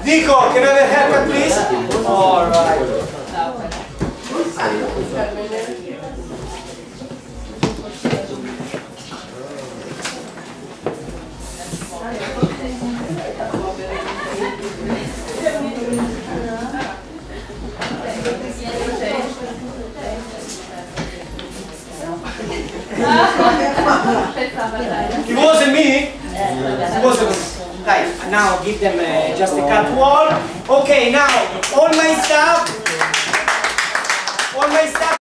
Dico, can I have a haircut, please? All right. It wasn't me. It wasn't me. Right, now give them just a cut wall. Okay, now all my stuff.